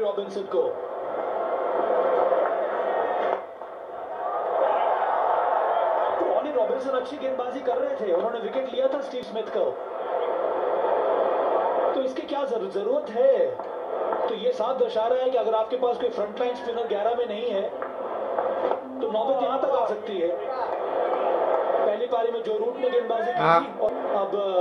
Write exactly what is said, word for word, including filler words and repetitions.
Robinson को। Ronnie Robinson अच्छी गेंदबाजी कर रहे थे, उन्होंने विकेट लिया था स्टीव स्मिथ को, तो इसकी क्या जरूरत है? तो ये साफ दर्शा रहा है कि अगर आपके पास कोई फ्रंटलाइन स्पिनर ग्यारह में नहीं है तो नौबत यहां तक आ सकती है। पहली पारी में जो रूट ने गेंदबाजी की और अब